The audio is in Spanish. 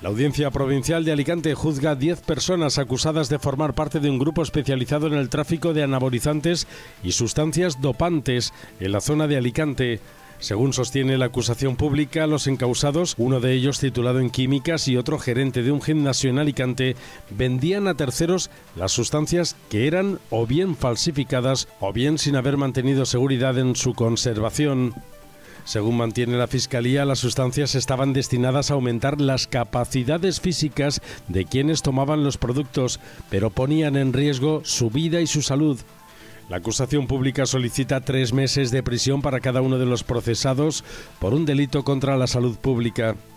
La Audiencia Provincial de Alicante juzga a 10 personas acusadas de formar parte de un grupo especializado en el tráfico de anabolizantes y sustancias dopantes en la zona de Alicante. Según sostiene la acusación pública, los encausados, uno de ellos titulado en químicas y otro gerente de un gimnasio en Alicante, vendían a terceros las sustancias que eran o bien falsificadas o bien sin haber mantenido seguridad en su conservación. Según mantiene la Fiscalía, las sustancias estaban destinadas a aumentar las capacidades físicas de quienes tomaban los productos, pero ponían en riesgo su vida y su salud. La acusación pública solicita 3 meses de prisión para cada uno de los procesados por un delito contra la salud pública.